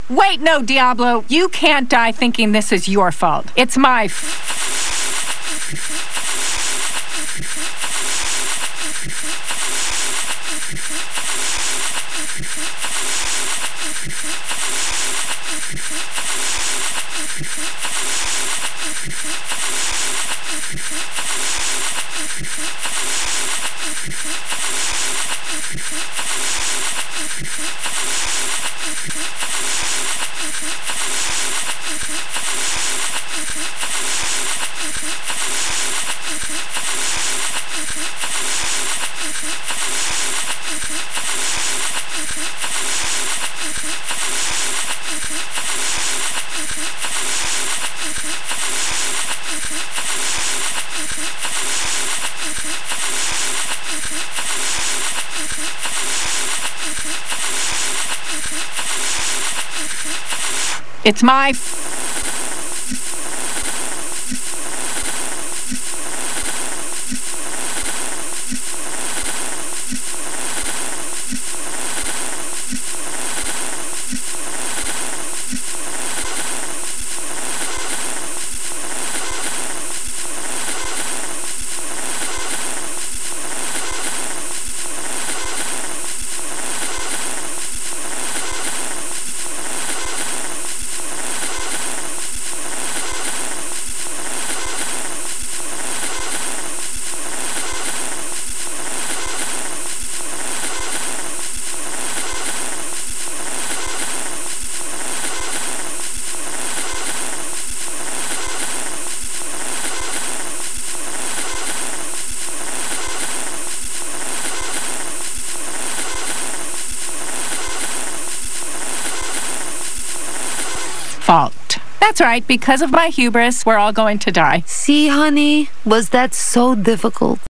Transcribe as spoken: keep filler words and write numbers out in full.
Wait, no, Diablo. You can't die thinking this is your fault. It's my f- It's my f- fault. That's right, because of my hubris, we're all going to die. See, honey, was that so difficult?